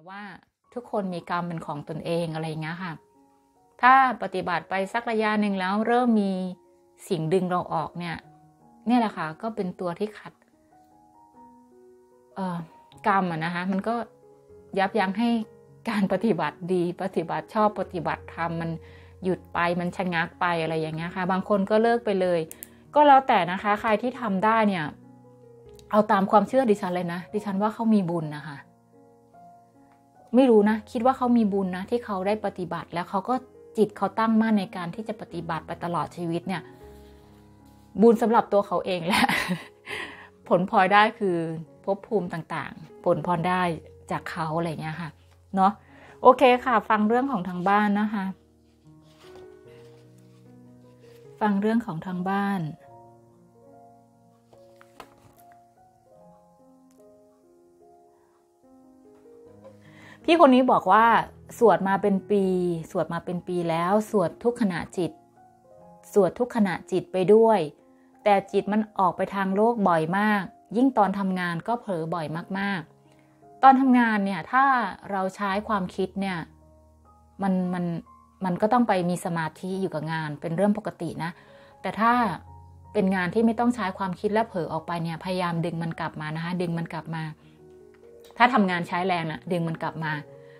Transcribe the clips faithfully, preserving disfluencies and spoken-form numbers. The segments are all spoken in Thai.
ว่าทุกคนมีกรรมเป็นของตนเองอะไรอย่างเงี้ยค่ะถ้าปฏิบัติไปสักระยะหนึ่งแล้วเริ่มมีสิ่งดึงเราออกเนี่ยเนี่ยแหละค่ะก็เป็นตัวที่ขัดเอ่อกรรมอะนะคะมันก็ยับยั้งให้การปฏิบัติดีปฏิบัติชอบปฏิบัติธรรมมันหยุดไปมันชะงักไปอะไรอย่างเงี้ยค่ะบางคนก็เลิกไปเลยก็แล้วแต่นะคะใครที่ทำได้เนี่ยเอาตามความเชื่อดิฉันเลยนะดิฉันว่าเขามีบุญนะคะไม่รู้นะคิดว่าเขามีบุญนะที่เขาได้ปฏิบัติแล้วเขาก็จิตเขาตั้งมั่นในการที่จะปฏิบัติไปตลอดชีวิตเนี่ยบุญสำหรับตัวเขาเองแหละ ผลพลอยได้คือภพภูมิต่างๆผลพรได้จากเขาอะไรเงี้ยค่ะเนาะโอเคค่ะฟังเรื่องของทางบ้านนะคะฟังเรื่องของทางบ้านพี่คนนี้บอกว่าสวดมาเป็นปีสวดมาเป็นปีแล้วสวดทุกขณะจิตสวดทุกขณะจิตไปด้วยแต่จิตมันออกไปทางโลกบ่อยมากยิ่งตอนทำงานก็เผลอบ่อยมากๆตอนทำงานเนี่ยถ้าเราใช้ความคิดเนี่ยมันมันมันก็ต้องไปมีสมาธิอยู่กับงานเป็นเรื่องปกตินะแต่ถ้าเป็นงานที่ไม่ต้องใช้ความคิดและเผลอออกไปเนี่ยพยายามดึงมันกลับมานะคะดึงมันกลับมาถ้าทำงานใช้แรงน่ะดึงมันกลับมา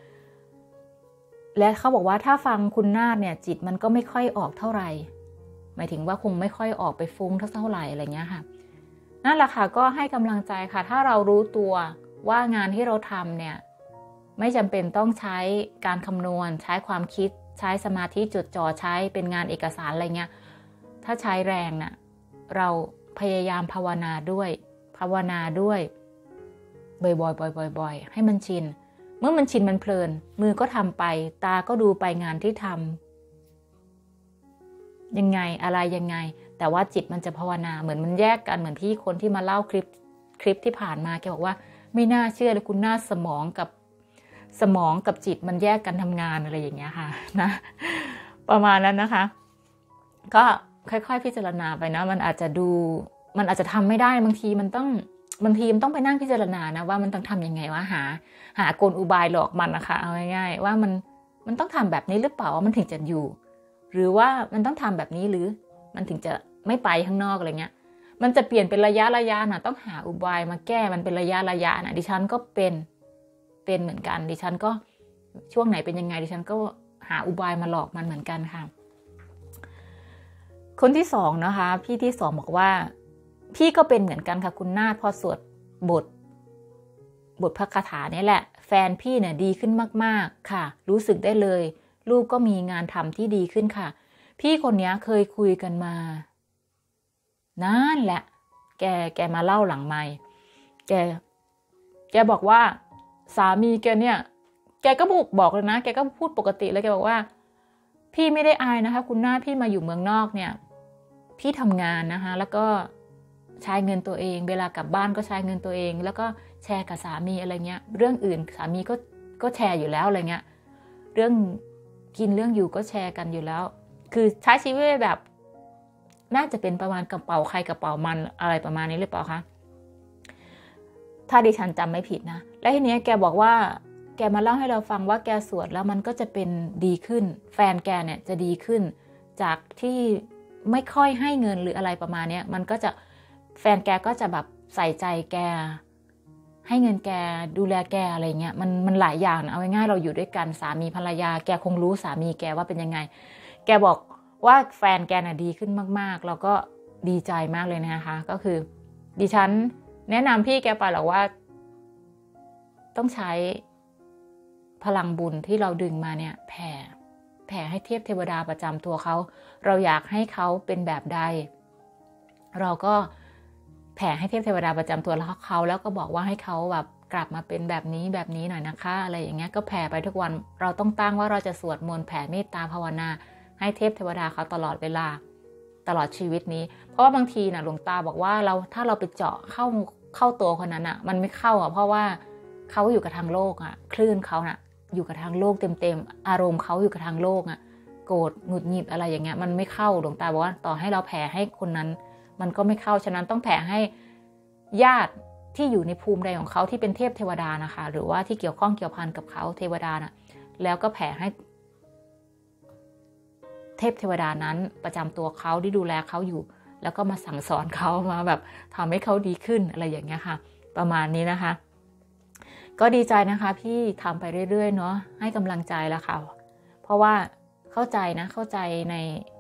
และเขาบอกว่าถ้าฟังคุณนาฏเนี่ยจิตมันก็ไม่ค่อยออกเท่าไหร่หมายถึงว่าคงไม่ค่อยออกไปฟุ้งเท่าไหร่อะไรเงี้ยค่ะนั่นแหละค่ะก็ให้กำลังใจค่ะถ้าเรารู้ตัวว่างานที่เราทำเนี่ยไม่จำเป็นต้องใช้การคำนวณใช้ความคิดใช้สมาธิจดจ่อใช้เป็นงานเอกสารอะไรเงี้ยถ้าใช้แรงน่ะเราพยายามภาวนาด้วยภาวนาด้วยบ่อยๆบ่อยๆให้มันชินเมื่อมันชินมันเพลินมือก็ทำไปตาก็ดูไปงานที่ทำยังไงอะไรยังไงแต่ว่าจิตมันจะภาวนาเหมือนมันแยกกันเหมือนที่คนที่มาเล่าคลิปคลิปที่ผ่านมาแกบอกว่าไม่น่าเชื่อเลยคุณน่าสมองกับสมองกับจิตมันแยกกันทำงานอะไรอย่างเงี้ยค่ะนะประมาณนั้นนะคะก็ค่อยๆพิจารณาไปนะมันอาจจะดูมันอาจจะทำไม่ได้บางทีมันต้องบางทีมันต้องไปนั่งพิจารณานะว่ามันต้องทำยังไงว่าหาหากลอุบายหลอกมันนะคะเอาง่ายๆว่ามันมันต้องทำแบบนี้หรือเปล่าว่ามันถึงจะอยู่หรือว่ามันต้องทำแบบนี้หรือมันถึงจะไม่ไปข้างนอกอะไรเงี้ยมันจะเปลี่ยนเป็นระยะระยะนะต้องหาอุบายมาแก้มันเป็นระยะระยะนะดิฉันก็เป็นเป็นเหมือนกันดิฉันก็ช่วงไหนเป็นยังไงดิฉันก็หาอุบายมาหลอกมันเหมือนกันค่ะคนที่สองนะคะพี่ที่สองบอกว่าพี่ก็เป็นเหมือนกันค่ะคุณนาฏพอสวดบทบทพระคาถานี่แหละแฟนพี่เนี่ยดีขึ้นมากๆค่ะรู้สึกได้เลยลูกก็มีงานทำที่ดีขึ้นค่ะพี่คนนี้เคยคุยกันมานานแหละแกแกมาเล่าหลังไมค์แกแกบอกว่าสามีแกเนี่ยแกก็บอกบอกเลยนะแกก็พูดปกติเลยแกบอกว่าพี่ไม่ได้อายนะคะคุณนาฏพี่มาอยู่เมืองนอกเนี่ยพี่ทำงานนะคะแล้วก็ใช้เงินตัวเองเวลากลับบ้านก็ใช้เงินตัวเองแล้วก็แชร์กับสามีอะไรเงี้ยเรื่องอื่นสามีก็ก็แชร์อยู่แล้วอะไรเงี้ยเรื่องกินเรื่องอยู่ก็แชร์กันอยู่แล้วคือใช้ชีวิตแบบน่าจะเป็นประมาณกระเป๋าใครกระเป๋ามันอะไรประมาณนี้หรือเปล่าคะถ้าดิฉันจำไม่ผิดนะและทีนี้แกบอกว่าแกมาเล่าให้เราฟังว่าแกสวดแล้วมันก็จะเป็นดีขึ้นแฟนแกเนี่ยจะดีขึ้นจากที่ไม่ค่อยให้เงินหรืออะไรประมาณนี้มันก็จะแฟนแกก็จะแบบใส่ใจแกให้เงินแกดูแลแกอะไรเงี้ยมันมันหลายอย่างนะเอาง่ายๆเราอยู่ด้วยกันสามีภรรยาแกคงรู้สามีแกว่าเป็นยังไงแกบอกว่าแฟนแกน่ะดีขึ้นมากๆเราก็ดีใจมากเลยนะคะก็คือดิฉันแนะนำพี่แกไปหรอกว่าต้องใช้พลังบุญที่เราดึงมาเนี่ยแผ่แผ่ให้เทพเทวดาประจำตัวเขาเราอยากให้เขาเป็นแบบใดเราก็แผ่ให้เทพเทวดาประจำตัวเขาแล้วก็บอกว่าให้เขาแบบกลับมาเป็นแบบนี้แบบนี้หน่อยนะคะอะไรอย่างเงี้ยก็แผ่ไปทุกวันเราต้องตั้งว่าเราจะสวดมนต์แผ่เมตตาภาวนาให้เทพเทวดาเขาตลอดเวลาตลอดชีวิตนี้เพราะว่าบางทีนะหลวงตาบอกว่าเราถ้าเราไปเจาะเข้าเข้าตัวคนนั้นอ่ะมันไม่เข้าอ่ะเพราะว่าเขาอยู่กับทางโลกอ่ะคลื่นเขาน่ะอยู่กับทางโลกเต็มๆอารมณ์เขาอยู่กับทางโลกอ่ะโกรธหงุดหงิดอะไรอย่างเงี้ยมันไม่เข้าหลวงตาบอกว่าต่อให้เราแผ่ให้คนนั้นมันก็ไม่เข้าฉะนั้นต้องแผ่ให้ญาติที่อยู่ในภูมิใดของเขาที่เป็นเทพเทวดานะคะหรือว่าที่เกี่ยวข้องเกี่ยวพันกับเขาเทวดานะแล้วก็แผ่ให้เทพเทวดานั้นประจำตัวเขาที่ดูแลเขาอยู่แล้วก็มาสั่งสอนเขามาแบบทำให้เขาดีขึ้นอะไรอย่างเงี้ยค่ะประมาณนี้นะคะก็ดีใจนะคะพี่ทำไปเรื่อยๆเนาะให้กำลังใจแล้วค่ะเพราะว่าเข้าใจนะเข้าใจใน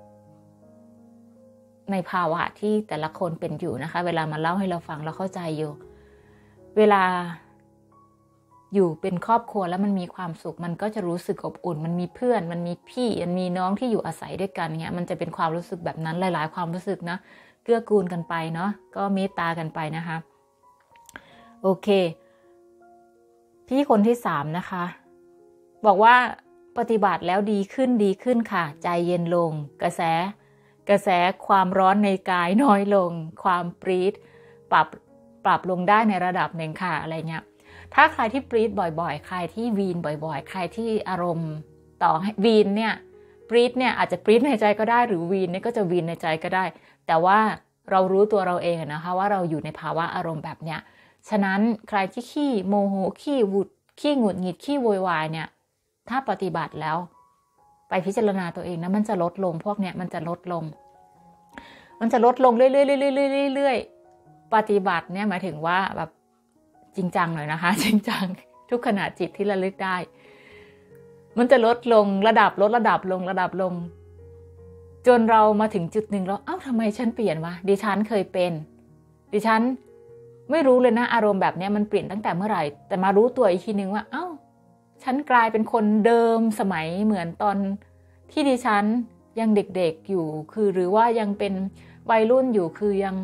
ในภาวะที่แต่ละคนเป็นอยู่นะคะเวลามาเล่าให้เราฟังเราเข้าใจอยู่เวลาอยู่เป็นครอบครัวแล้วมันมีความสุขมันก็จะรู้สึกอบอุ่นมันมีเพื่อนมันมีพี่มันมีน้องที่อยู่อาศัยด้วยกันเงี้ยมันจะเป็นความรู้สึกแบบนั้นหลายๆความรู้สึกนะเกื้อกูลกันไปเนาะก็เมตตากันไปนะคะโอเคพี่คนที่สามนะคะบอกว่าปฏิบัติแล้วดีขึ้นดีขึ้นค่ะใจเย็นลงกระแสกระแสความร้อนในกายน้อยลงความปรี๊ดปรับปรับลงได้ในระดับหนึ่งค่ะอะไรเงี้ยถ้าใครที่ปรี๊ดบ่อยๆใครที่วีนบ่อยๆใครที่อารมณ์ต่อให้วีนเนี่ยปรี๊ดเนี่ยอาจจะปรี๊ดในใจก็ได้หรือวีนเนี่ยก็จะวีนในใจก็ได้แต่ว่าเรารู้ตัวเราเองนะคะว่าเราอยู่ในภาวะอารมณ์แบบเนี้ยฉะนั้นใครที่ขี้โมโหขี้หวุดขี้หงุดหงิดขี้โวยวายเนี่ยถ้าปฏิบัติแล้วไปพิจารณาตัวเองนะมันจะลดลงพวกเนี้ยมันจะลดลงมันจะลดลงเรื่อยๆเรื่อยๆเรื่อยๆปฏิบัติเนี่ยหมายถึงว่าแบบจริงจังหน่อยนะคะจริงจังทุกขณะจิตที่ระลึกได้มันจะลดลงระดับลดระดับลงระดับลงจนเรามาถึงจุดหนึ่งแล้วเอ้าทำไมฉันเปลี่ยนวะดิฉันเคยเป็นดิฉันไม่รู้เลยนะอารมณ์แบบนี้มันเปลี่ยนตั้งแต่เมื่อไหร่แต่มารู้ตัวอีกทีนึงว่าเอ้าฉันกลายเป็นคนเดิมสมัยเหมือนตอนที่ดิฉันยังเด็กๆอยู่คือหรือว่ายังเป็นวัยรุ่นอยู่คือยัง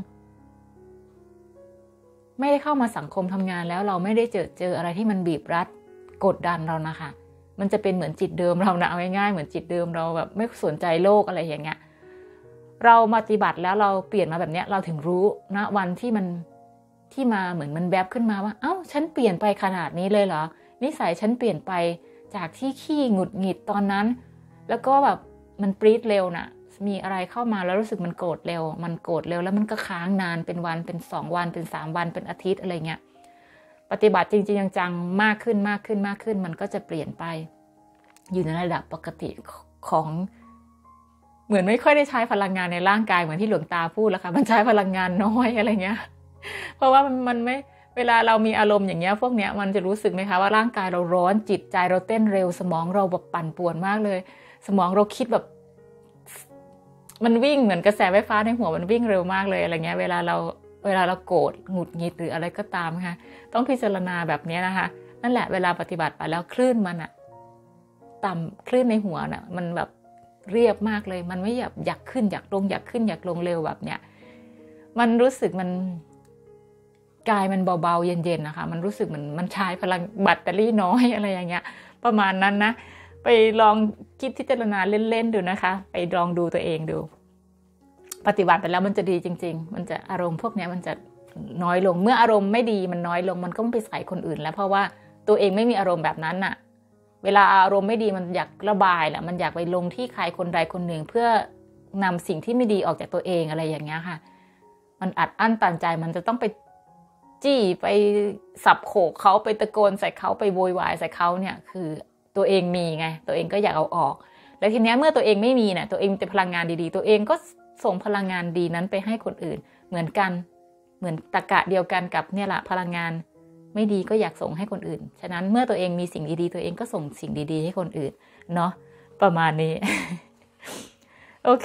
ไม่ได้เข้ามาสังคมทำงานแล้วเราไม่ได้เจอเจออะไรที่มันบีบรัดกดดันเรานะคะมันจะเป็นเหมือนจิตเดิมเรานะเอาง่ายๆเหมือนจิตเดิมเราแบบไม่สนใจโลกอะไรอย่างเงี้ยเราปฏิบัติแล้วเราเปลี่ยนมาแบบเนี้ยเราถึงรู้นะวันที่มันที่มาเหมือนมันแวบขึ้นมาว่าเอ้าฉันเปลี่ยนไปขนาดนี้เลยเหรอนิสัยฉันเปลี่ยนไปจากที่ขี้หงุดหงิดตอนนั้นแล้วก็แบบมันปรี๊ดเร็วน่ะมีอะไรเข้ามาแล้วรู้สึกมันโกรธเร็วมันโกรธเร็วแล้วมันก็ค้างนานเป็นวันเป็นสองวันเป็นสามวันเป็นอาทิตย์อะไรเงี้ยปฏิบัติจริงๆจังๆมากขึ้นมากขึ้นมากขึ้นมันก็จะเปลี่ยนไปอยู่ในระดับปกติของเหมือนไม่ค่อยได้ใช้พลังงานในร่างกายเหมือนที่หลวงตาพูดแล้วค่ะมันใช้พลังงานน้อยอะไรเงี้ยเพราะว่ามันมันไม่เวลาเรามีอารมณ์อย่างเงี้ยพวกเนี้ยมันจะรู้สึกไหมคะว่าร่างกายเราร้อนจิตใจเราเต้นเร็วสมองเราแบบปั่นป่วนมากเลยสมองเราคิดแบบมันวิ่งเหมือนกระแสไฟฟ้าในหัวมันวิ่งเร็วมากเลยอะไรเงี้ยเวลาเราเวลาเราโกรธหงุดหงิดหรืออะไรก็ตามค่ะต้องพิจารณาแบบนี้นะคะนั่นแหละเวลาปฏิบัติไปแล้วคลื่นมันอะต่ำคลื่นในหัวน่ะมันแบบเรียบมากเลยมันไม่อยากอยากขึ้นอยากลงอยากขึ้นอยากลงเร็วแบบเนี้ยมันรู้สึกมันกายมันเบาๆเย็นๆนะคะมันรู้สึกเหมือนมันใช้พลังแบตเตอรี่น้อยอะไรอย่างเงี้ยประมาณนั้นนะไปลองคิดพิจารณาเล่นๆดูนะคะไปลองดูตัวเองดูปฏิบัติไปแล้วมันจะดีจริงๆมันจะอารมณ์พวกนี้มันจะน้อยลงเมื่ออารมณ์ไม่ดีมันน้อยลงมันก็ไม่ไปใส่คนอื่นแล้วเพราะว่าตัวเองไม่มีอารมณ์แบบนั้นน่ะเวลาอารมณ์ไม่ดีมันอยากระบายแหละมันอยากไปลงที่ใครคนใดคนหนึ่งเพื่อนำสิ่งที่ไม่ดีออกจากตัวเองอะไรอย่างเงี้ยค่ะมันอัดอั้นตันใจมันจะต้องไปจี้ไปสับโขกเขาไปตะโกนใส่เขาไปโวยวายใส่เขาเนี่ยคือตัวเองมีไงตัวเองก็อยากเอาออกแล้วทีนี้เมื่อตัวเองไม่มีเนี่ยตัวเองเป็นพลังงานดีๆตัวเองก็ส่งพลังงานดีนั้นไปให้คนอื่นเหมือนกันเหมือนตรรกะเดียวกันกับเนี่ยแหละพลังงานไม่ดีก็อยากส่งให้คนอื่นฉะนั้นเมื่อตัวเองมีสิ่งดีๆตัวเองก็ส่งสิ่งดีๆให้คนอื่นเนาะประมาณนี้ โอเค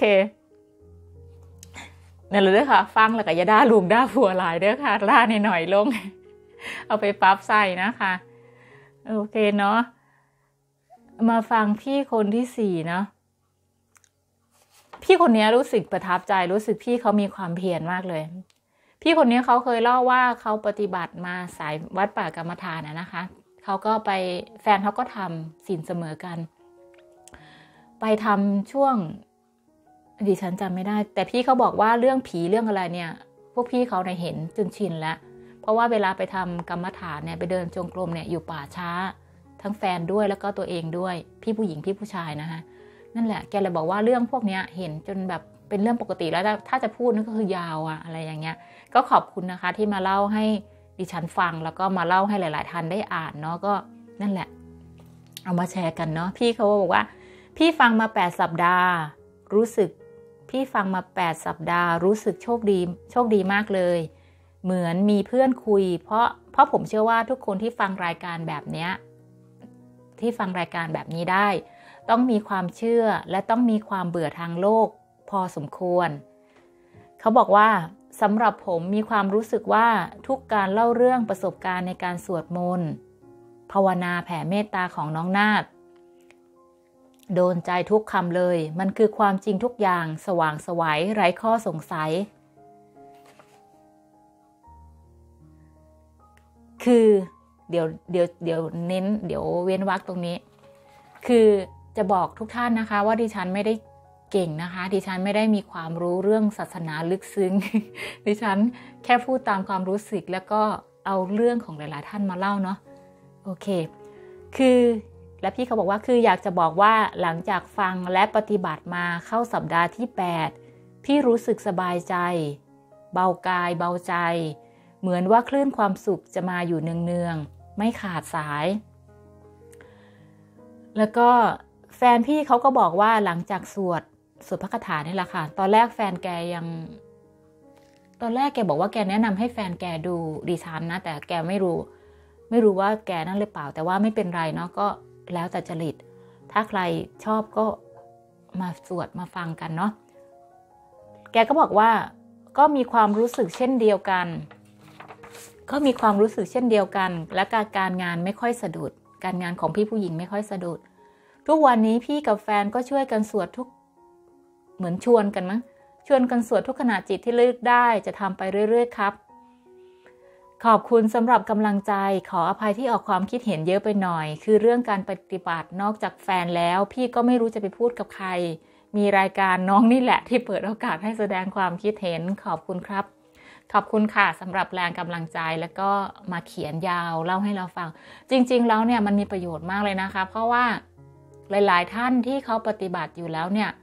นั่นเลยเด้อค่ะฟังแล้วก็อย่าด่าลุงด่าผัวหลายเด้อค่ะด่าในหน่อยลง เอาไปปรับใส่นะคะโอเคเนาะมาฟังพี่คนที่สี่เนาะพี่คนนี้รู้สึกประทับใจรู้สึกพี่เขามีความเพียรมากเลยพี่คนนี้เขาเคยเล่าว่าเขาปฏิบัติมาสายวัดป่ากรรมฐานนะนะคะเขาก็ไปแฟนเขาก็ทำศีลเสมอกันไปทำช่วงดิฉันจำไม่ได้แต่พี่เขาบอกว่าเรื่องผีเรื่องอะไรเนี่ยพวกพี่เขาเนี่ยเห็นจนชินแล้วเพราะว่าเวลาไปทำกรรมฐานเนี่ยไปเดินจงกรมเนี่ยอยู่ป่าช้าทั้งแฟนด้วยแล้วก็ตัวเองด้วยพี่ผู้หญิงพี่ผู้ชายนะคะนั่นแหละแกเลยบอกว่าเรื่องพวกนี้เห็นจนแบบเป็นเรื่องปกติแล้วถ้าจะพูดนั่นก็คือยาวอะอะไรอย่างเงี้ยก็ขอบคุณนะคะที่มาเล่าให้ดิฉันฟังแล้วก็มาเล่าให้หลายๆท่านได้อ่านเนาะก็นั่นแหละเอามาแชร์กันเนาะพี่เขาบอกว่าพี่ฟังมาแปดสัปดาห์รู้สึกพี่ฟังมาแปดสัปดาห์รู้สึกโชคดีโชคดีมากเลยเหมือนมีเพื่อนคุยเพราะเพราะผมเชื่อว่าทุกคนที่ฟังรายการแบบเนี้ยที่ฟังรายการแบบนี้ได้ต้องมีความเชื่อและต้องมีความเบื่อทางโลกพอสมควรเขาบอกว่าสำหรับผมมีความรู้สึกว่าทุกการเล่าเรื่องประสบการณ์ในการสวดมนต์ภาวนาแผ่เมตตาของน้องนาฏโดนใจทุกคำเลยมันคือความจริงทุกอย่างสว่างไสวไร้ข้อสงสัยคือเดี๋ยวเดี๋ยวเดี๋ยวเน้นเดี๋ยวเว้นวรรคตรงนี้คือจะบอกทุกท่านนะคะว่าดิฉันไม่ได้เก่งนะคะดิฉันไม่ได้มีความรู้เรื่องศาสนาลึกซึ้ง ดิฉันแค่พูดตามความรู้สึกแล้วก็เอาเรื่องของหลายๆท่านมาเล่าเนาะโอเคคือและพี่เขาบอกว่าคืออยากจะบอกว่าหลังจากฟังและปฏิบัติมาเข้าสัปดาห์ที่แปดพี่รู้สึกสบายใจเบากายเบาใจเหมือนว่าคลื่นความสุขจะมาอยู่เนืองๆไม่ขาดสายแล้วก็แฟนพี่เขาก็บอกว่าหลังจากสวดสวดพระคาถานี่แหละค่ะตอนแรกแฟนแกยังตอนแรกแกบอกว่าแกแนะนำให้แฟนแกดูดิฉันนะแต่แกไม่รู้ไม่รู้ว่าแกนั่นหรือเปล่าแต่ว่าไม่เป็นไรเนาะก็แล้วแต่จริตถ้าใครชอบก็มาสวดมาฟังกันเนาะแกก็บอกว่าก็มีความรู้สึกเช่นเดียวกันก็มีความรู้สึกเช่นเดียวกันและการการงานไม่ค่อยสะดุดการงานของพี่ผู้หญิงไม่ค่อยสะดุดทุกวันนี้พี่กับแฟนก็ช่วยกันสวดทุกเหมือนชวนกันมั้งชวนกันสวดทุกขณะจิตที่เลือกได้จะทำไปเรื่อยๆครับขอบคุณสำหรับกำลังใจขออภัยที่ออกความคิดเห็นเยอะไปหน่อยคือเรื่องการปฏิบัตินอกจากแฟนแล้วพี่ก็ไม่รู้จะไปพูดกับใครมีรายการน้องนี่แหละที่เปิดโอกาสให้แสดงความคิดเห็นขอบคุณครับขอบคุณค่ะสำหรับแรงกำลังใจแล้วก็มาเขียนยาวเล่าให้เราฟังจริงๆแล้วเนี่ยมันมีประโยชน์มากเลยนะคะเพราะว่าหลายๆท่านที่เขาปฏิบัติอยู่แล้วเนี่ย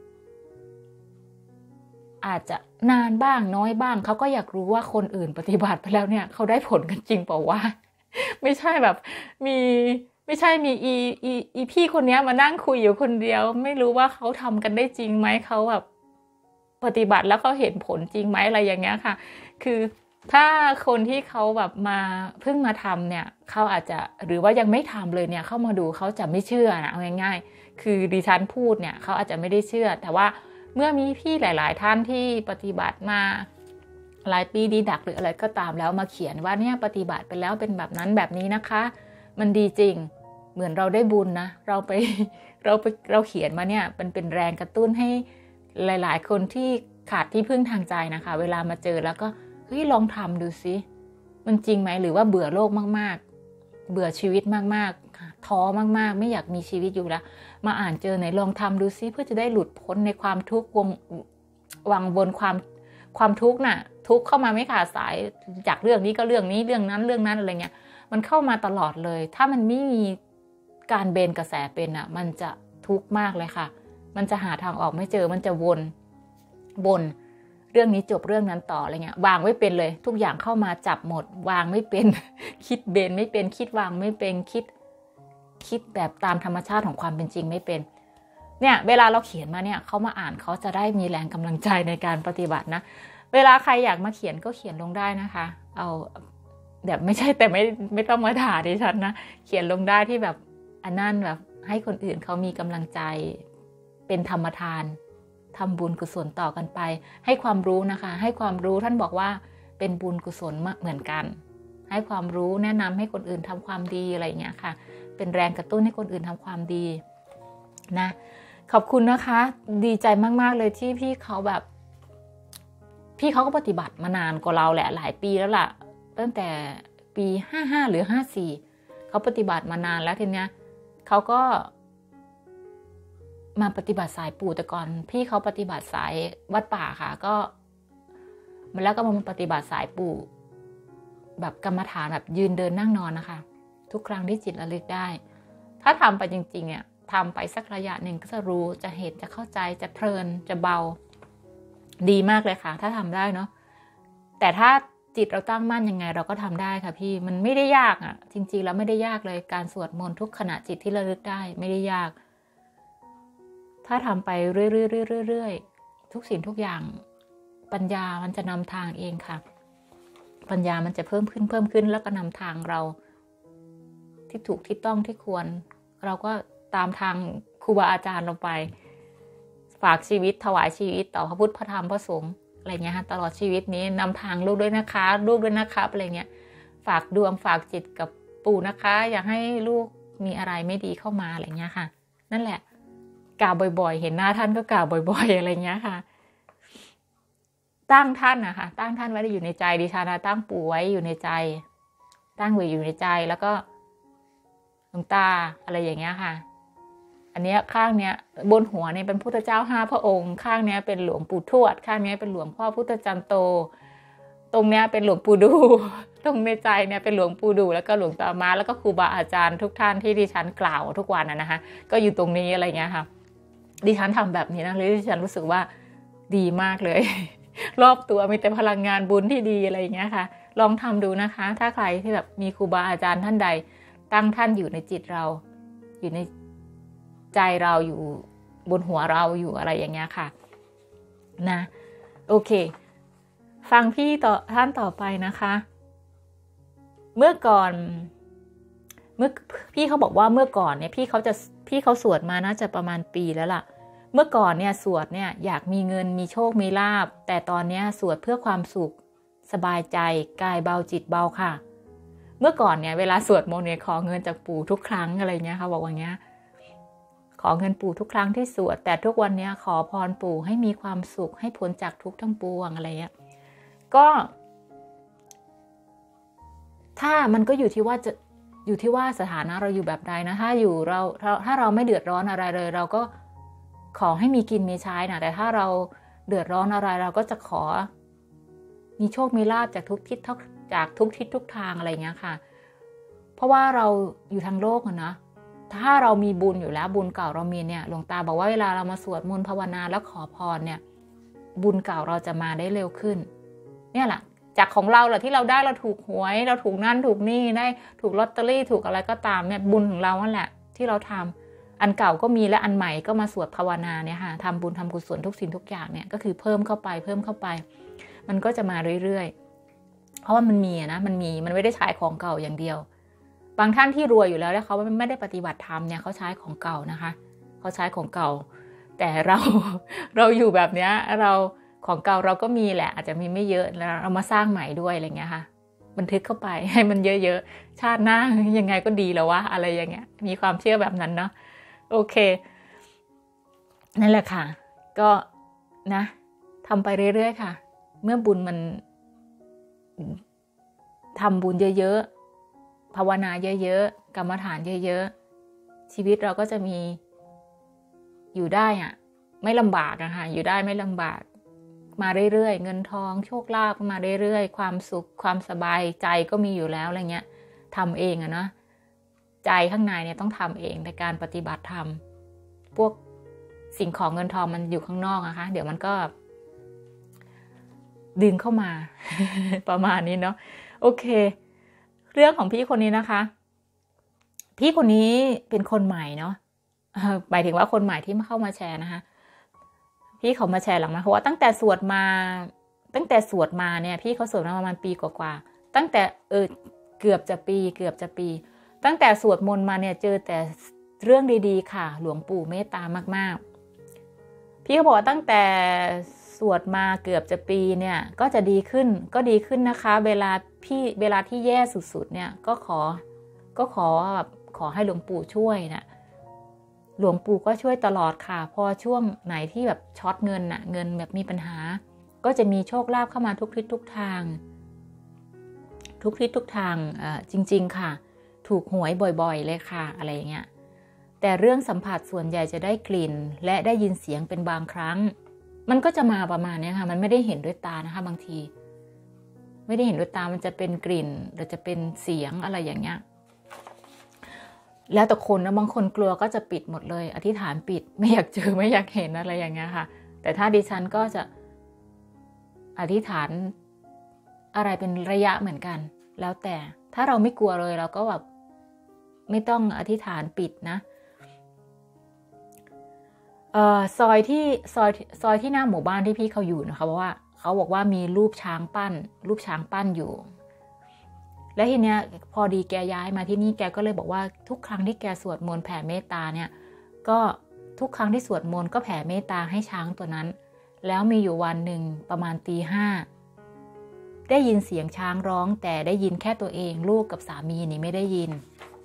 อาจจะนานบ้างน้อยบ้างเขาก็อยากรู้ว่าคนอื่นปฏิบัติไปแล้วเนี่ยเขาได้ผลกันจริงเปล่าว่าไม่ใช่แบบมีไม่ใช่มีอีอีอีพี่คนนี้มานั่งคุยอยู่คนเดียวไม่รู้ว่าเขาทำกันได้จริงไหมเขาแบบปฏิบัติแล้วเขาเห็นผลจริงไหมอะไรอย่างเงี้ยค่ะคือถ้าคนที่เขาแบบมาเพิ่งมาทำเนี่ยเขาอาจจะหรือว่ายังไม่ทำเลยเนี่ยเข้ามาดูเขาจะไม่เชื่อนะเอาง่ายๆคือดิฉันพูดเนี่ยเขาอาจจะไม่ได้เชื่อแต่ว่าเมื่อมีพี่หลายๆท่านที่ปฏิบัติมาหลายปีดีดักหรืออะไรก็ตามแล้วมาเขียนว่าเนี่ยปฏิบัติไปแล้วเป็นแบบนั้นแบบนี้นะคะมันดีจริงเหมือนเราได้บุญนะเราไปเราไปเราเขียนมาเนี่ยมันเป็นแรงกระตุ้นให้หลายๆคนที่ขาดที่พึ่งทางใจนะคะเวลามาเจอแล้วก็เฮ้ยลองทำดูสิมันจริงไหมหรือว่าเบื่อโลกมากๆเบื่อชีวิตมากๆท้อมากๆไม่อยากมีชีวิตอยู่แล้วมาอ่านเจอไหนลองทำดูซิเพื่อจะได้หลุดพ้นในความทุกข์วงวังวนความความทุกข์น่ะทุกข์เข้ามาไม่ขาดสายจากเรื่องนี้ก็เรื่องนี้เรื่องนั้นเรื่องนั้นอะไรเงี้ยมันเข้ามาตลอดเลยถ้ามันไม่มีการเบนกระแสเป็นอ่ะมันจะทุกข์มากเลยค่ะมันจะหาทางออกไม่เจอมันจะวนวนเรื่องนี้จบเรื่องนั้นต่ออะไรเงี้ยวางไม่เป็นเลยทุกอย่างเข้ามาจับหมดวางไม่เป็น คิดเบนไม่เป็นคิดวางไม่เป็นคิดคิดแบบตามธรรมชาติของความเป็นจริงไม่เป็นเนี่ยเวลาเราเขียนมาเนี่ยเขามาอ่านเขาจะได้มีแรงกำลังใจในการปฏิบัตินะเวลาใครอยากมาเขียนก็เขียนลงได้นะคะเอาแบบไม่ใช่แต่ไม่ไม่ต้องมาด่าดิฉันนะเขียนลงได้ที่แบบอันนั้นแบบให้คนอื่นเขามีกำลังใจเป็นธรรมทานทำบุญกุศลต่อกันไปให้ความรู้นะคะให้ความรู้ท่านบอกว่าเป็นบุญกุศลเหมือนกันให้ความรู้แนะนำให้คนอื่นทำความดีอะไรอย่างเงี้ยค่ะเป็นแรงกระตุ้นให้คนอื่นทำความดีนะขอบคุณนะคะดีใจมากๆเลยที่พี่เขาแบบพี่เขาก็ปฏิบัติมานานกว่าเราแหละหลายปีแล้วล่ะตั้งแต่ปีห้าห้าหรือห้าสี่เขาปฏิบัติมานานแล้วทีเนี้ยเขาก็มาปฏิบัติสายปู่แต่ก่อนพี่เขาปฏิบัติสายวัดป่าค่ะก็มาแล้วก็มาปฏิบัติสายปู่แบบกรรมฐานแบบยืนเดินนั่งนอนนะคะทุกครั้งที่จิตระลึกได้ถ้าทำไปจริงๆเนี่ยทำไปสักระยะหนึ่งก็จะรู้จะเห็นจะเข้าใจจะเพลินจะเบาดีมากเลยค่ะถ้าทำได้เนาะแต่ถ้าจจิตเราตั้งมั่นยังไงเราก็ทำได้ค่ะพี่มันไม่ได้ยากอ่ะจริงๆแล้วไม่ได้ยากเลยการสวดมนต์ทุกขณะจิตที่ระลึกได้ไม่ได้ยากถ้าทำไปเรื่อยๆๆๆทุกสิ่งทุกอย่างปัญญามันจะนำทางเองค่ะปัญญามันจะเพิ่มขึ้นเพิ่มขึ้นแล้วก็นำทางเราที่ถูกที่ต้องที่ควรเราก็ตามทางครูบาอาจารย์ลงไปฝากชีวิตถวายชีวิตต่อพระพุทธพระธรรมพระสงฆ์อะไรเงี้ยค่ะตลอดชีวิตนี้นำทางลูกด้วยนะคะลูกด้วยนะครับอะไรเงี้ยฝากดวงฝากจิตกับปู่นะคะอยากให้ลูกมีอะไรไม่ดีเข้ามาอะไรเงี้ยค่ะนั่นแหละกล่าวบ่อยๆเห็นหน้าท่านก็กล่าวบ่อยๆอะไรเงี้ยค่ะตั้งท่านนะคะตั้งท่านไว้อยู่ในใจดิฉันนะตั้งปู่ไว้อยู่ในใจตั้งไว้อยู่ในใจแล้วก็หลวงตาอะไรอย่างเงี้ยค่ะอันนี้ข้างเนี้ยบนหัวเนี่ยเป็นพุทธเจ้าห้าพระองค์ข้างเนี้ยเป็นหลวงปู่ทวดข้างเนี้ยเป็นหลวงพ่อพุทธจันโตตรงเนี้ยเป็นหลวงปู่ดูตรงในใจเนี่ยเป็นหลวงปู่ดูแล้วก็หลวงตามาแล้วก็ครูบาอาจารย์ทุกท่านที่ดิฉันกล่าวทุกวันนะนะคะก็อยู่ตรงนี้อะไรเงี้ยค่ะดิฉันทำแบบนี้นะเลยดิฉันรู้สึกว่าดีมากเลยรอบตัวมีแต่พลังงานบุญที่ดีอะไรอย่างเงี้ยค่ะลองทำดูนะคะถ้าใครที่แบบมีครูบาอาจารย์ท่านใดตั้งท่านอยู่ในจิตเราอยู่ในใจเราอยู่บนหัวเราอยู่อะไรอย่างเงี้ยค่ะนะโอเคฟังพี่ต่อท่านต่อไปนะคะเมื่อก่อนเมื่อพี่เขาบอกว่าเมื่อก่อนเนี่ยพี่เขาจะพี่เขาสวดมาน่าจะประมาณปีแล้วล่ะเมื่อก่อนเนี่ยสวดเนี่ยอยากมีเงินมีโชคมีลาภแต่ตอนนี้สวดเพื่อความสุขสบายใจกายเบาจิตเบาค่ะเมื่อก่อนเนี่ยเวลาสวดมนต์เนี่ยขอเงินจากปู่ทุกครั้งอะไรเงี้ยค่ะบอกว่าเงี้ยขอเงินปู่ทุกครั้งที่สวดแต่ทุกวันนี้ขอพรปู่ให้มีความสุขให้พ้นจากทุกข์ทั้งปวงอะไรเงี้ยก็ถ้ามันก็อยู่ที่ว่าจะอยู่ที่ว่าสถานะเราอยู่แบบใดนะถ้าอยู่เราถ้าเราไม่เดือดร้อนอะไรเลยเราก็ขอให้มีกินมีใช้นะแต่ถ้าเราเดือดร้อนอะไรเราก็จะขอมีโชคมีลาภจากทุกทิศจากทุกทิศทุกทางอะไรเงี้ยค่ะเพราะว่าเราอยู่ทางโลกอะนะถ้าเรามีบุญอยู่แล้วบุญเก่าเรามีเนี่ยหลวงตาบอกว่าเวลาเรามาสวดมนต์ภาวนาแล้วขอพรเนี่ยบุญเก่าเราจะมาได้เร็วขึ้นเนี่ยแหละจากของเราแหละที่เราได้เราถูกหวยเราถูกนั่นถูกนี่ได้ถูกลอตเตอรี่ถูกอะไรก็ตามเนี่ยบุญของเรานั่นแหละที่เราทำอันเก่าก็มีและอันใหม่ก็มาสวดภาวนาเนี่ยค่ะทำบุญทำกุศลทุกสิ่งทุกอย่างเนี่ยก็คือเพิ่มเข้าไปเพิ่มเข้าไปมันก็จะมาเรื่อยๆเพราะว่ามันมีนะมันมีมันไม่ได้ใช้ของเก่าอย่างเดียวบางท่านที่รวยอยู่แล้วแล้วเขาไม่ได้ปฏิบัติธรรมเนี่ยเขาใช้ของเก่านะคะเขาใช้ของเก่าแต่เราเราอยู่แบบเนี้ยเราของเก่าเราก็มีแหละอาจจะมีไม่เยอะแล้วเรามาสร้างใหม่ด้วยอะไรเงี้ยค่ะบันทึกเข้าไปให้มันเยอะๆชาติหน้ายังไงก็ดีแล้ววะอะไรอย่างเงี้ยมีความเชื่อแบบนั้นเนาะโอเคนั่นแหละค่ะก็นะทำไปเรื่อยๆค่ะเมื่อบุญมันทำบุญเยอะๆภาวนาเยอะๆกรรมฐานเยอะๆชีวิตเราก็จะมีอยู่ได้อ่ะไม่ลำบากอะค่ะอยู่ได้ไม่ลำบากมาเรื่อยๆเงินทองโชคลาภมาเรื่อยๆความสุขความสบายใจก็มีอยู่แล้วอะไรเงี้ยทำเองอะเนาะใจข้างในเนี่ยต้องทำเองในการปฏิบัติธรรมพวกสิ่งของเงินทองมันอยู่ข้างนอกนะคะเดี๋ยวมันก็ดึงเข้ามา ประมาณนี้เนาะโอเคเรื่องของพี่คนนี้นะคะพี่คนนี้เป็นคนใหม่เนาะหมายถึงว่าคนใหม่ที่เข้ามาแชร์นะคะพี่เขามาแชร์หลังมาเพราะว่าตั้งแต่สวดมาตั้งแต่สวดมาเนี่ยพี่เขาสวดมาประมาณปีกว่าๆตั้งแต่เออเกือบจะปีเกือบจะปีตั้งแต่สวดมนต์มาเนี่ยเจอแต่เรื่องดีๆค่ะหลวงปู่เมตตามากๆพี่เขาบอกว่าตั้งแต่สวดมาเกือบจะปีเนี่ยก็จะดีขึ้นก็ดีขึ้นนะคะเวลาพี่เวลาที่แย่สุดๆเนี่ยก็ขอก็ขอแบบขอให้หลวงปู่ช่วยนะหลวงปู่ก็ช่วยตลอดค่ะพอช่วงไหนที่แบบช็อตเงินน่ะเงินแบบมีปัญหาก็จะมีโชคลาภเข้ามาทุกทิศทุกทางทุกทิศทุกทางอ่าจริงๆค่ะถูกหวยบ่อยๆเลยค่ะอะไรอย่างเงี้ยแต่เรื่องสัมผัสส่วนใหญ่จะได้กลิ่นและได้ยินเสียงเป็นบางครั้งมันก็จะมาประมาณนี้ค่ะมันไม่ได้เห็นด้วยตานะคะบางทีไม่ได้เห็นด้วยตามันจะเป็นกลิ่นหรือจะเป็นเสียงอะไรอย่างเงี้ยแล้วแต่คนนะบางคนกลัวก็จะปิดหมดเลยอธิษฐานปิดไม่อยากเจอไม่อยากเห็นอะไรอย่างเงี้ยค่ะแต่ถ้าดิฉันก็จะอธิษฐานอะไรเป็นระยะเหมือนกันแล้วแต่ถ้าเราไม่กลัวเลยเราก็แบบไม่ต้องอธิษฐานปิดนะเอ่อซอยที่ซอยซอยที่หน้าหมู่บ้านที่พี่เขาอยู่นะคะเพราะว่าเขาบอกว่ามีรูปช้างปั้นรูปช้างปั้นอยู่และทีเนี้ยพอดีแกย้ายมาที่นี่แกก็เลยบอกว่าทุกครั้งที่แกสวดมนต์แผ่เมตตาเนี่ยก็ทุกครั้งที่สวดมนต์ก็แผ่เมตตาให้ช้างตัวนั้นแล้วมีอยู่วันหนึ่งประมาณตีห้าได้ยินเสียงช้างร้องแต่ได้ยินแค่ตัวเองลูกกับสามีนี่ไม่ได้ยิน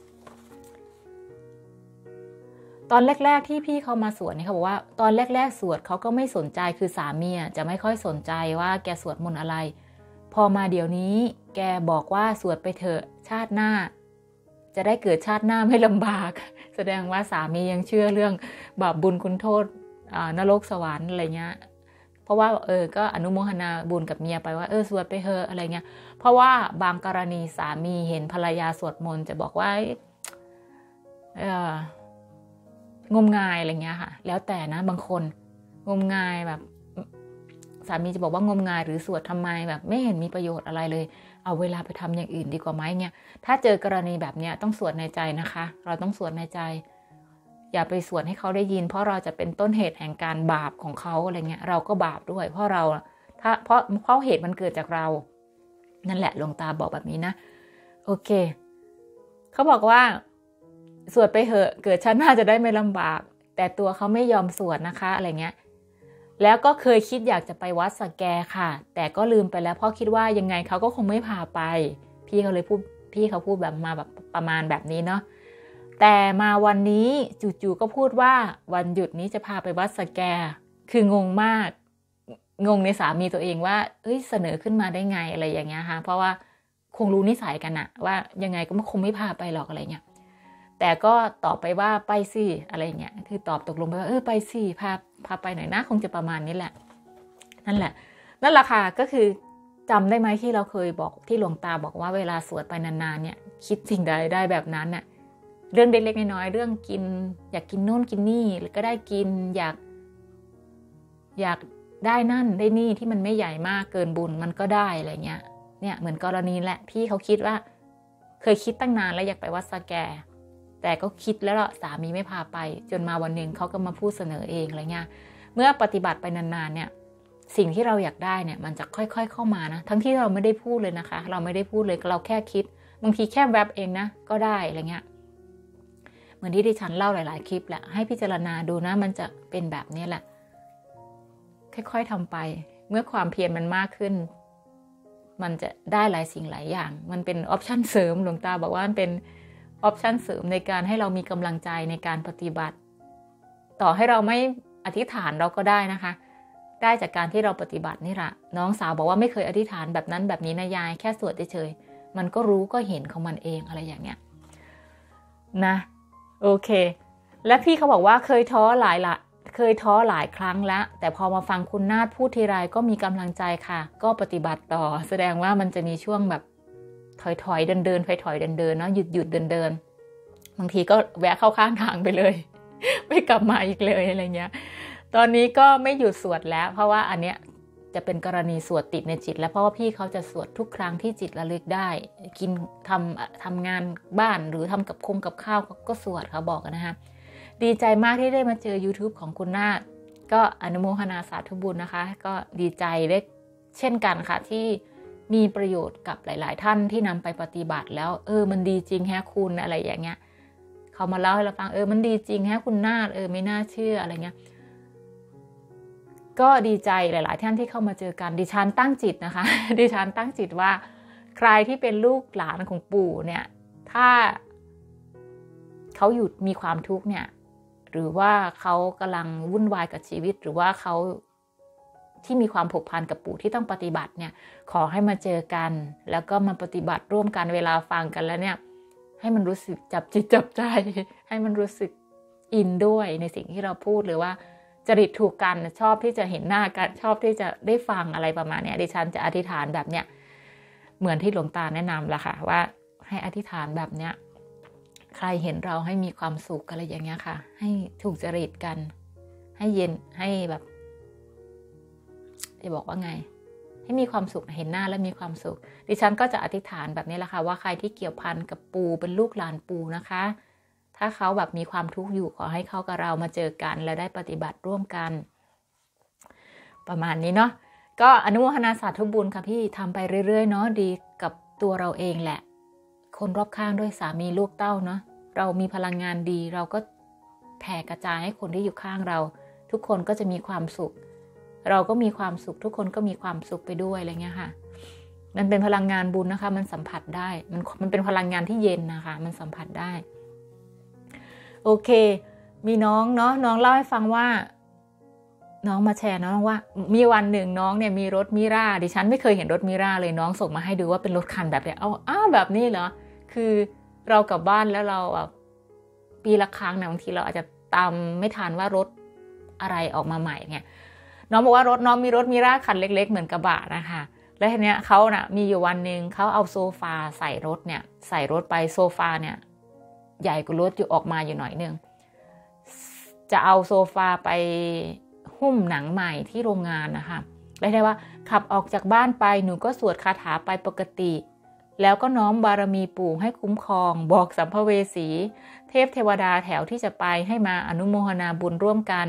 ตอนแรกๆที่พี่เขามาสวดนี่เขาบอกว่าตอนแรกๆสวดเขาก็ไม่สนใจคือสามีจะไม่ค่อยสนใจว่าแกสวดมนต์อะไรพอมาเดี๋ยวนี้แกบอกว่าสวดไปเถอะชาติหน้าจะได้เกิดชาติหน้าไม่ลำบากแสดงว่าสามียังเชื่อเรื่องบาปบุญคุณโทษนรกสวรรค์อะไรเงี้ยเพราะว่าเออก็อนุโมทนาบุญกับเมียไปว่าเออสวดไปเถอะอะไรเงี้ยเพราะว่าบางกรณีสามีเห็นภรรยาสวดมนต์จะบอกว่าเอองมงายอะไรเงี้ยค่ะแล้วแต่นะบางคนงมงายแบบสามีจะบอกว่างมงายหรือสวดทำไมแบบไม่เห็นมีประโยชน์อะไรเลยเอาเวลาไปทำอย่างอื่นดีกว่าไหมเนี่ยถ้าเจอกรณีแบบเนี้ยต้องสวดในใจนะคะเราต้องสวดในใจอย่าไปสวดให้เขาได้ยินเพราะเราจะเป็นต้นเหตุแห่งการบาปของเขาอะไรเงี้ยเราก็บาปด้วยเพราะเราถ้าเพราะเพราะเหตุมันเกิดจากเรานั่นแหละหลวงตาบอกแบบนี้นะโอเคเขาบอกว่าสวดไปเหอะเกิดชาติหน้าจะได้ไม่ลำบากแต่ตัวเขาไม่ยอมสวดนะคะอะไรเงี้ยแล้วก็เคยคิดอยากจะไปวัดสแกค่ะแต่ก็ลืมไปแล้วเพราะคิดว่ายังไงเขาก็คงไม่พาไปพี่เขาเลยพูดพี่เขาพูดแบบมาแบบประมาณแบบนี้เนาะแต่มาวันนี้จู่ๆก็พูดว่าวันหยุดนี้จะพาไปวัดสแกคืองงมากงงในสามีตัวเองว่าเอ้ยเสนอขึ้นมาได้ไงอะไรอย่างเงี้ยค่ะเพราะว่าคงรู้นิสัยกันอะว่ายังไงก็คงไม่พาไปหรอกอะไรเงี้ยแต่ก็ตอบไปว่าไปสิอะไรเงี้ยคือตอบตกลงไปว่าเออไปสิพาพาไปหน่อยนะคงจะประมาณนี้แหละนั่นแหละนั่นแหละค่ะก็คือจำได้ไหมที่เราเคยบอกที่หลวงตาบอกว่าเวลาสวดไปนานๆเนี่ยคิดสิ่งใดได้แบบนั้นน่ะเรื่องเล็กๆน้อยๆเรื่องกินอยากกินโน่นกินนี่หรือก็ได้กินอยากอยากได้นั่นได้นี่ที่มันไม่ใหญ่มากเกินบุญมันก็ได้อะไรเงี้ยเนี่ยเหมือนกรณีแหละพี่เขาคิดว่าเคยคิดตั้งนานแล้วอยากไปวัดสแกแต่ก็คิดแล้วสามีไม่พาไปจนมาวันหนึ่งเขาก็มาพูดเสนอเองอะไรเงี้ยเมื่อปฏิบัติไปนานๆเนี่ยสิ่งที่เราอยากได้เนี่ยมันจะค่อยๆเข้ามานะทั้งที่เราไม่ได้พูดเลยนะคะเราไม่ได้พูดเลยเราแค่คิดบางทีแค่แวบเองนะก็ได้อะไรเงี้ยเหมือนที่ดิฉันเล่าหลายๆคลิปแหละให้พิจารณาดูนะมันจะเป็นแบบนี้แหละค่อยๆทำไปเมื่อความเพียรมันมากขึ้นมันจะได้หลายสิ่งหลายอย่างมันเป็นออปชั่นเสริมหลวงตาบอกว่ามันเป็นออปชันเสริมในการให้เรามีกำลังใจในการปฏิบัติต่อให้เราไม่อธิษฐานเราก็ได้นะคะได้จากการที่เราปฏิบัตินี่แหละน้องสาวบอกว่าไม่เคยอธิษฐานแบบนั้นแบบนี้นะยายแค่สวดเฉยๆมันก็รู้ก็เห็นของมันเองอะไรอย่างเงี้ยนะโอเคและพี่เขาบอกว่าเคยท้อหลายละเคยท้อหลายครั้งแล้วแต่พอมาฟังคุณนาฏพูดทีไรก็มีกำลังใจค่ะก็ปฏิบัติต่อแสดงว่ามันจะมีช่วงแบบถอยถอยเดินเดินถอยถอยเดินเดินเนาะหยุดหยุดเดินเดินบางทีก็แวะเข้าข้างทางไปเลยไม่กลับมาอีกเลยอะไรเงี้ยตอนนี้ก็ไม่หยุดสวดแล้วเพราะว่าอันเนี้ยจะเป็นกรณีสวดติดในจิตแล้วเพราะว่าพี่เขาจะสวดทุกครั้งที่จิตระลึกได้กินทำทำงานบ้านหรือทำกับคงกับข้าวก็สวดเขาบอกนะคะดีใจมากที่ได้มาเจอ YouTube ของคุณนาฏก็อนุโมทนาสาธุบุญนะคะก็ดีใจได้เช่นกันค่ะที่มีประโยชน์กับหลายๆท่านที่นำไปปฏิบัติแล้วเออมันดีจริงแฮะคุณอะไรอย่างเงี้ยเขามาเล่าให้เราฟังเออมันดีจริงแฮะคุณนาฏเออไม่น่าเชื่ออะไรเงี้ยก็ดีใจหลายๆท่านที่เข้ามาเจอกันดิฉันตั้งจิตนะคะดิฉันตั้งจิตว่าใครที่เป็นลูกหลานของปู่เนี่ยถ้าเขาหยุดมีความทุกข์เนี่ยหรือว่าเขากำลังวุ่นวายกับชีวิตหรือว่าเขาที่มีความผูกพันกับปู่ที่ต้องปฏิบัติเนี่ยขอให้มาเจอกันแล้วก็มาปฏิบัติร่วมกันเวลาฟังกันแล้วเนี่ยให้มันรู้สึกจับจิตจับใจให้มันรู้สึกอินด้วยในสิ่งที่เราพูดหรือว่าจริตถูกกันชอบที่จะเห็นหน้ากันชอบที่จะได้ฟังอะไรประมาณนี้ดิฉันจะอธิษฐานแบบเนี้ยเหมือนที่หลวงตาแนะนำละค่ะว่าให้อธิษฐานแบบเนี้ยใครเห็นเราให้มีความสุขอะไรอย่างเงี้ยค่ะให้ถูกจริตกันให้เย็นให้แบบจะบอกว่าไงให้มีความสุขเห็นหน้าและมีความสุขดิฉันก็จะอธิษฐานแบบนี้แหละค่ะว่าใครที่เกี่ยวพันกับปูเป็นลูกหลานปูนะคะถ้าเขาแบบมีความทุกข์อยู่ขอให้เขากับเรามาเจอกันและได้ปฏิบัติร่วมกันประมาณนี้เนาะก็อนุโมทนาสาธุบุญค่ะพี่ทำไปเรื่อยๆเนาะดีกับตัวเราเองแหละคนรอบข้างด้วยสามีลูกเต้าเนาะเรามีพลังงานดีเราก็แผ่กระจายให้คนที่อยู่ข้างเราทุกคนก็จะมีความสุขเราก็มีความสุขทุกคนก็มีความสุขไปด้วยอะไรเงี้ยค่ะมันเป็นพลังงานบุญนะคะมันสัมผัสได้มันมันเป็นพลังงานที่เย็นนะคะมันสัมผัสได้โอเคมีน้องเนาะน้องเล่าให้ฟังว่าน้องมาแชร์น้องว่ามีวันหนึ่งน้องเนี่ยมีรถมิราดิฉันไม่เคยเห็นรถมิราเลยน้องส่งมาให้ดูว่าเป็นรถคันแบบเนี้ยเอาอ้าวแบบนี้เหรอคือเรากลับบ้านแล้วเราแบบปีละครั้งเนี่ยบางทีเราอาจจะตามไม่ทันว่ารถอะไรออกมาใหม่เนี่ยน้องบอกว่ารถน้องมีรถมิราคันเล็กๆเหมือนกระบะนะคะแล้วทีเนี้ยเขาน่ะมีอยู่วันหนึ่งเขาเอาโซฟาใส่รถเนี่ยใส่รถไปโซฟาเนี่ยใหญ่กว่ารถอยู่ออกมาอยู่หน่อยนึงจะเอาโซฟาไปหุ้มหนังใหม่ที่โรงงานนะคะแล้วได้ว่าขับออกจากบ้านไปหนูก็สวดคาถาไปปกติแล้วก็น้อมบารมีปู่ให้คุ้มครองบอกสัมภเวสีเทพเทวดาแถวที่จะไปให้มาอนุโมทนาบุญร่วมกัน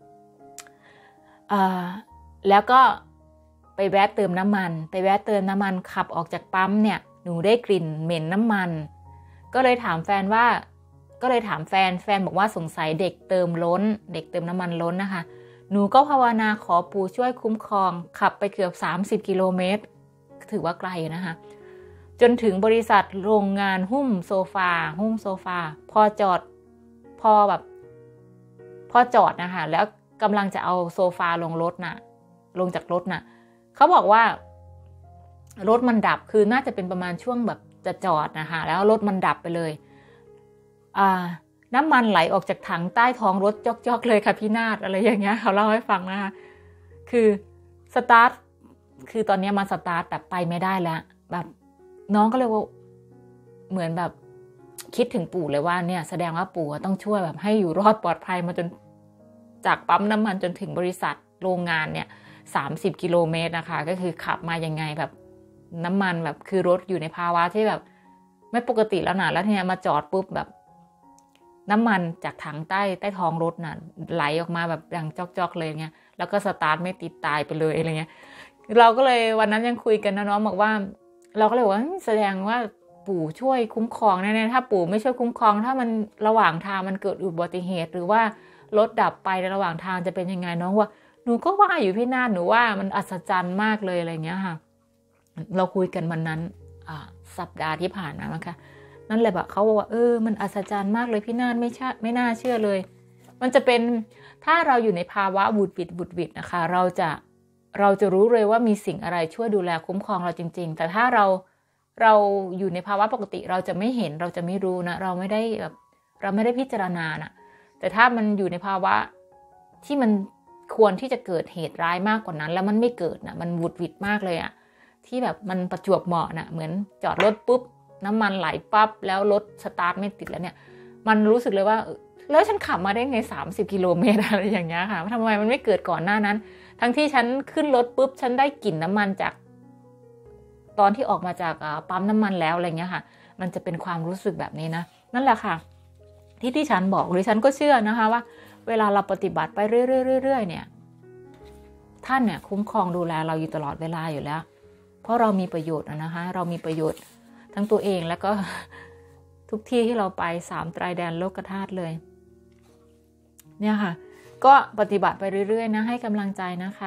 แล้วก็ไปแวะเติมน้ำมันไปแวะเติมน้ำมันขับออกจากปั๊มเนี่ยหนูได้กลิ่นเหม็นน้ำมันก็เลยถามแฟนว่าก็เลยถามแฟนแฟนบอกว่าสงสัยเด็กเติมล้นเด็กเติมน้ำมันล้นนะคะหนูก็ภาวนาขอปู่ช่วยคุ้มครองขับไปเกือบสามสิบกิโลเมตรถือว่าไกลนะคะจนถึงบริษัทโรงงานหุ้มโซฟาหุ้มโซฟาพอจอดพอแบบพอจอดนะคะแล้วกำลังจะเอาโซฟาลงรถน่ะลงจากรถน่ะเขาบอกว่ารถมันดับคือน่าจะเป็นประมาณช่วงแบบจะจอดนะคะแล้วรถมันดับไปเลยอ่าน้ำมันไหลออกจากถังใต้ท้องรถจอกๆเลยค่ะพี่นาฏอะไรอย่างเงี้ยเขาเล่าให้ฟังนะคะคือสตาร์ทคือตอนนี้มาสตาร์ทแบบไปไม่ได้แล้วแบบน้องก็เลยว่าเหมือนแบบคิดถึงปู่เลยว่าเนี่ยแสดงว่าปู่ต้องช่วยแบบให้อยู่รอดปลอดภัยมาจนจากปั๊มน้ำมันจนถึงบริษัทโรงงานเนี่ยสามสิบกิโลเมตรนะคะก็คือขับมายังไงแบบน้ำมันแบบคือรถอยู่ในภาวะที่แบบไม่ปกติแล้วนะแล้วทีนี้มาจอดปุ๊บแบบน้ำมันจากถังใต้ใต้ท้องรถน่ะไหลออกมาแบบดังจอกๆเลยเงี้ยแล้วก็สตาร์ทไม่ติดตายไปเลยอะไรเงี้ยเราก็เลยวันนั้นยังคุยกันนะน้องบอกว่าเราก็เลยว่าแสดงว่าปู่ช่วยคุ้มครองแน่ๆถ้าปู่ไม่ช่วยคุ้มครองถ้ามันระหว่างทางมันเกิดอุบัติเหตุหรือว่ารถดับไปในระหว่างทางจะเป็นยังไงน้องว่าหนูก็ว่าอยู่พี่นาฏหนูว่ามันอัศจรรย์มากเลยอะไรเงี้ยค่ะเราคุยกันวันนั้นสัปดาห์ที่ผ่านมามั้งคะนั่นแหละแบบเขาบอกว่าเออมันอัศจรรย์มากเลยพี่นาฏไม่ใช่ไม่น่าเชื่อเลยมันจะเป็นถ้าเราอยู่ในภาวะบุดบิดบุดบิดนะคะเราจะเราจะรู้เลยว่ามีสิ่งอะไรช่วยดูแลคุ้มครองเราจริงๆแต่ถ้าเราเราอยู่ในภาวะปกติเราจะไม่เห็นเราจะไม่รู้นะเราไม่ได้แบบเราไม่ได้พิจารณานะแต่ถ้ามันอยู่ในภาวะที่มันควรที่จะเกิดเหตุร้ายมากกว่านั้นแล้วมันไม่เกิดนะมันบุดบิดมากเลยอะที่แบบมันประจวบเหมาะนะเหมือนจอดรถปุ๊บน้ำมันไหลปั๊บแล้วรถสตาร์ทไม่ติดแล้วเนี่ยมันรู้สึกเลยว่าแล้วฉันขับมาได้ไงสามสิบกิโลเมตรอะไรอย่างเงี้ยค่ะทำไมมันไม่เกิดก่อนหน้านั้นทั้งที่ฉันขึ้นรถปุ๊บฉันได้กลิ่นน้ำมันจากตอนที่ออกมาจากปั๊มน้ำมันแล้วอะไรเงี้ยค่ะมันจะเป็นความรู้สึกแบบนี้นะนั่นแหละค่ะที่ที่ฉันบอกหรือฉันก็เชื่อนะคะว่าเวลาเราปฏิบัติไปเรื่อยๆเนี่ยท่านเนี่ยคุ้มครองดูแลเราอยู่ตลอดเวลาอยู่แล้วเพราะเรามีประโยชน์นะคะเรามีประโยชน์ทั้งตัวเองแล้วก็ทุกที่ที่เราไปสามไตรแดนโลกธาตุเลยเนี่ยค่ะก็ปฏิบัติไปเรื่อยๆนะให้กำลังใจนะคะ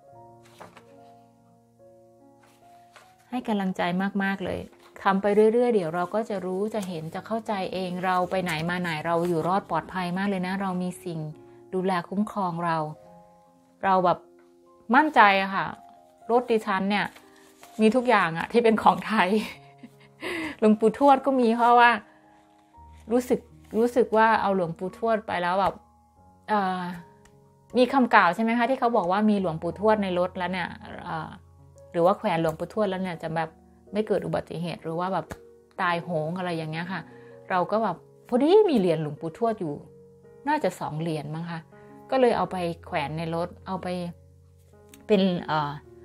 ให้กำลังใจมากๆเลยทำไปเรื่อยๆเดี๋ยวเราก็จะรู้จะเห็นจะเข้าใจเองเราไปไหนมาไหนเราอยู่รอดปลอดภัยมากเลยนะเรามีสิ่งดูแลคุ้มครองเราเราแบบมั่นใจอะค่ะรถดิฉันเนี่ยมีทุกอย่างอะที่เป็นของไทยหลวงปู่ทวดก็มีเพราะว่ารู้สึกรู้สึกว่าเอาหลวงปู่ทวดไปแล้วแบบมีคำกล่าวใช่ไหมคะที่เขาบอกว่ามีหลวงปู่ทวดในรถแล้วเนี่ยหรือว่าแขวนหลวงปู่ทวดแล้วเนี่ยจะแบบไม่เกิดอุบัติเหตุหรือว่าแบบตายโหงอะไรอย่างเงี้ยค่ะเราก็แบบพอดีมีเหรียญหลวงปู่ทวดอยู่น่าจะสองเหรียญมั้งคะก็เลยเอาไปแขวนในรถเอาไปเป็นเอ่อ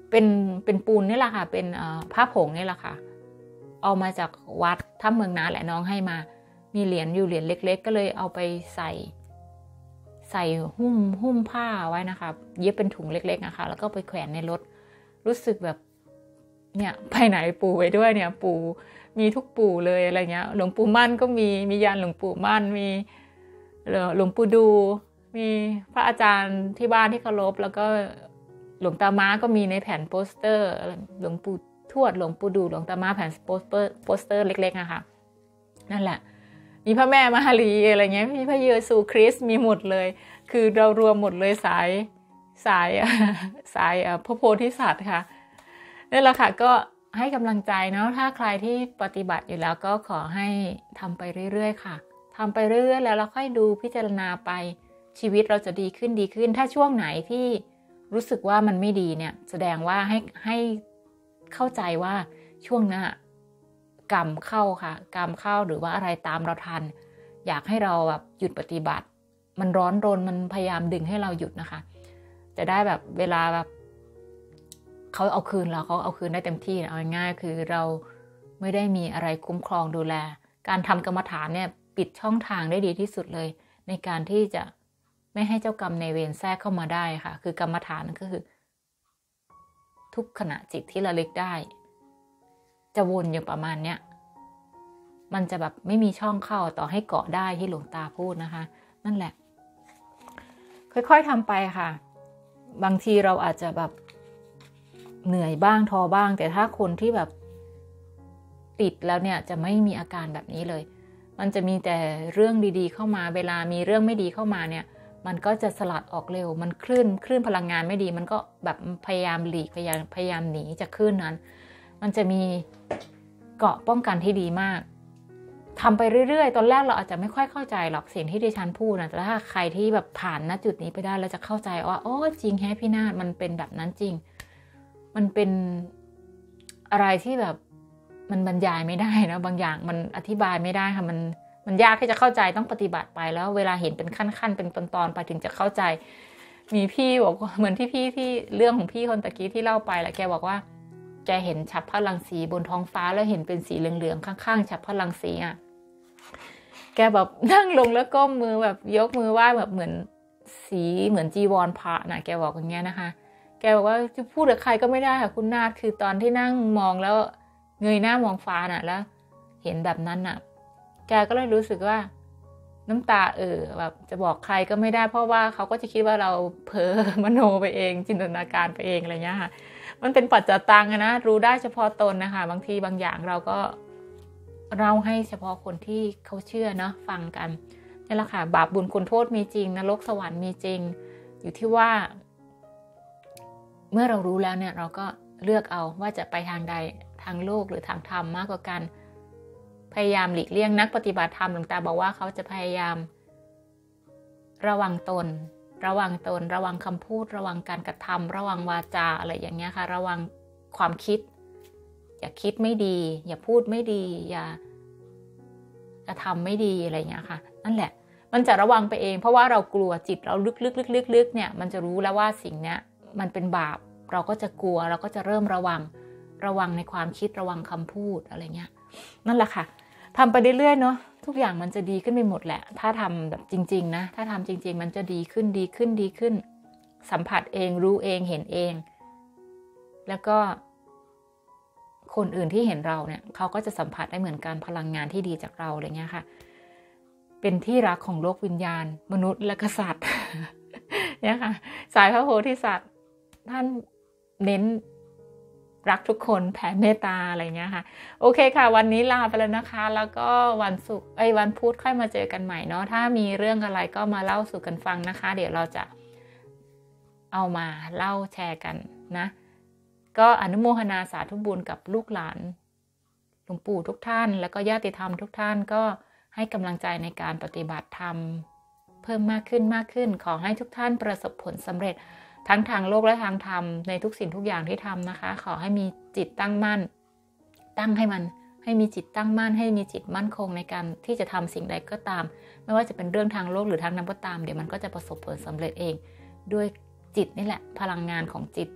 เป็นเป็นปูนนี่แหละค่ะเป็นผ้าผงนี่แหละค่ะเอามาจากวัดถ้าเมืองนาแหละน้องให้มามีเหรียญอยู่เหรียญเล็กๆก็เลยเอาไปใส่ใส่หุ้มหุ้มผ้าไว้นะคะเย็บเป็นถุงเล็กๆนะคะแล้วก็ไปแขวนในรถรู้สึกแบบเนี่ยไปไหนปู่ไปด้วยเนี่ยปู่มีทุกปู่เลยอะไรเงี้ยหลวงปู่มั่นก็มีมียันหลวงปู่มั่นมีหลวงปู่ดูมีพระอาจารย์ที่บ้านที่เคารพแล้วก็หลวงตาม้าก็มีในแผ่นโปสเตอร์หลวงปู่ทวดหลวงปู่ดูหลวงตาม้าแผ่นโปสเตอร์โปสเตอร์เล็กๆนะคะนั่นแหละมีพระแม่มหารีอะไรเงี้ยมีพระเยซูคริสต์มีหมดเลยคือเรารวมหมดเลยสายสายสายพระโพธิสัตว์ค่ะนั่นแหละค่ะก็ให้กำลังใจเนาะถ้าใครที่ปฏิบัติอยู่แล้วก็ขอให้ทำไปเรื่อยๆค่ะทำไปเรื่อยๆแล้วเราค่อยดูพิจารณาไปชีวิตเราจะดีขึ้นดีขึ้นถ้าช่วงไหนที่รู้สึกว่ามันไม่ดีเนี่ยแสดงว่าให้ให้เข้าใจว่าช่วงนั้นกรรมเข้าค่ะกรรมเข้าหรือว่าอะไรตามเราทันอยากให้เราแบบหยุดปฏิบัติมันร้อนรนมันพยายามดึงให้เราหยุดนะคะจะได้แบบเวลาแบบเขาเอาคืนเราเขาเอาคืนได้เต็มที่เอาง่ายๆคือเราไม่ได้มีอะไรคุ้มครองดูแลการทำกรรมฐานเนี่ยปิดช่องทางได้ดีที่สุดเลยในการที่จะไม่ให้เจ้ากรรมในเวรแทรกเข้ามาได้ค่ะคือกรรมฐานก็คือทุกขณะจิตที่ระลึกได้จะวนอยู่ประมาณเนี้ยมันจะแบบไม่มีช่องเข้าต่อให้เกาะได้ที่หลวงตาพูดนะคะนั่นแหละค่อยๆทำไปค่ะบางทีเราอาจจะแบบเหนื่อยบ้างท้อบ้างแต่ถ้าคนที่แบบติดแล้วเนี่ยจะไม่มีอาการแบบนี้เลยมันจะมีแต่เรื่องดีๆเข้ามาเวลามีเรื่องไม่ดีเข้ามาเนี่ยมันก็จะสลัดออกเร็วมันคลื่นคลื่นพลังงานไม่ดีมันก็แบบพยายามหลีกพยายามพยายามหนีจากคลื่นนั้นมันจะมีเกราะป้องกันที่ดีมากทำไปเรื่อยๆตอนแรกเราอาจจะไม่ค่อยเข้าใจหรอกสิ่งที่ดิฉันพูดนะแต่ถ้าใครที่แบบผ่านณจุดนี้ไปได้เราจะเข้าใจว่าโอ้จริงแฮะพี่นาฏมันเป็นแบบนั้นจริงมันเป็นอะไรที่แบบมันบรรยายไม่ได้นะบางอย่างมันอธิบายไม่ได้ค่ะมันมันยากที่จะเข้าใจต้องปฏิบัติไปแล้วเวลาเห็นเป็นขั้นๆเป็นตอนๆไปถึงจะเข้าใจมีพี่บอกเหมือนที่พี่ที่เรื่องของพี่คนตะกี้ที่เล่าไปแหละแกบอกว่าแกเห็นฉับพลังสีบนท้องฟ้าแล้วเห็นเป็นสีเหลืองๆข้างๆฉับพลังสีอ่ะแกแบบนั่งลงแล้วก้มมือแบบยกมือไหว้แบบเหมือนสีเหมือนจีวรพระนะแกบอกอย่างเงี้ยนะคะแกบอกว่าจะพูดกับใครก็ไม่ได้ค่ะคุณนาฏคือตอนที่นั่งมองแล้วเงยหน้ามองฟ้าน่ะแล้วเห็นแบบนั้นน่ะแกก็เลยรู้สึกว่าน้ำตาเออแบบจะบอกใครก็ไม่ได้เพราะว่าเขาก็จะคิดว่าเราเพ้อมโนไปเองจินตนาการไปเองอะไรเงี้ยค่ะมันเป็นปัจจตังนะรู้ได้เฉพาะตนนะคะบางทีบางอย่างเราก็เล่าให้เฉพาะคนที่เขาเชื่อเนาะฟังกันนี่แหละค่ะบาปบุญคุณโทษมีจริงนรกสวรรค์มีจริงอยู่ที่ว่าเมื่อเรารู้แล้วเนี่ยเราก็เลือกเอาว่าจะไปทางใดทางโลกหรือทางธรรมมากกว่ากันพยายามหลีกเลี่ยงนักปฏิบัติธรรมหลวงตาบอกว่าเขาจะพยายามระวังตนระวังตนระวังคำพูดระวังการกระทำระวังวาจาอะไรอย่างเงี้ยค่ะระวังความคิดอย่าคิดไม่ดีอย่าพูดไม่ดีอย่ากระทำไม่ดีอะไรอย่างเงี้ยค่ะนั่นแหละมันจะระวังไปเองเพราะว่าเรากลัวจิตเราลึกๆๆๆเนี่ยมันจะรู้แล้วว่าสิ่งเนี้ยมันเป็นบาปเราก็จะกลัวเราก็จะเริ่มระวังระวังในความคิดระวังคำพูดอะไรเงี้ยนั่นแหละค่ะทำไปเรื่อยๆเนาะทุกอย่างมันจะดีขึ้นไปหมดแหละถ้าทำแบบจริงๆนะถ้าทำจริงๆมันจะดีขึ้นดีขึ้นดีขึ้นสัมผัสเองรู้เองเห็นเองแล้วก็คนอื่นที่เห็นเราเนี่ยเขาก็จะสัมผัสได้เหมือนกันพลังงานที่ดีจากเราอะไรเงี้ยค่ะเป็นที่รักของโลกวิญญาณมนุษย์และกษัตริย์เนี่ยค่ะสายพระโพธิสัตว์ท่านเน้นรักทุกคนแผ่เมตตาอะไรเงี้ยค่ะโอเคค่ะวันนี้ลาไปแล้วนะคะแล้วก็วันศุกร์ไอ้วันพุธค่อยมาเจอกันใหม่เนาะถ้ามีเรื่องอะไรก็มาเล่าสู่กันฟังนะคะเดี๋ยวเราจะเอามาเล่าแชร์กันนะก็อนุโมทนาสาธุบุญกับลูกหลานหลวงปู่ทุกท่านแล้วก็ญาติธรรมทุกท่านก็ให้กำลังใจในการปฏิบัติธรรมเพิ่มมากขึ้นมากขึ้นขอให้ทุกท่านประสบผลสำเร็จทั้งทางโลกและทางธรรมในทุกสิ่งทุกอย่างที่ทำนะคะขอให้มีจิตตั้งมั่นตั้งให้มันให้มีจิตตั้งมั่นให้มีจิตมั่นคงในการที่จะทำสิ่งใดก็ตามไม่ว่าจะเป็นเรื่องทางโลกหรือทางธรรมก็ตามเดี๋ยวมันก็จะประสบผลสำเร็จเองด้วยจิตนี่แหละพลังงานของจิต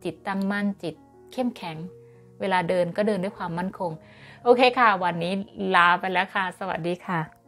จิตตั้งมั่นจิตเข้มแข็งเวลาเดินก็เดินด้วยความมั่นคงโอเคค่ะวันนี้ลาไปแล้วค่ะสวัสดีค่ะ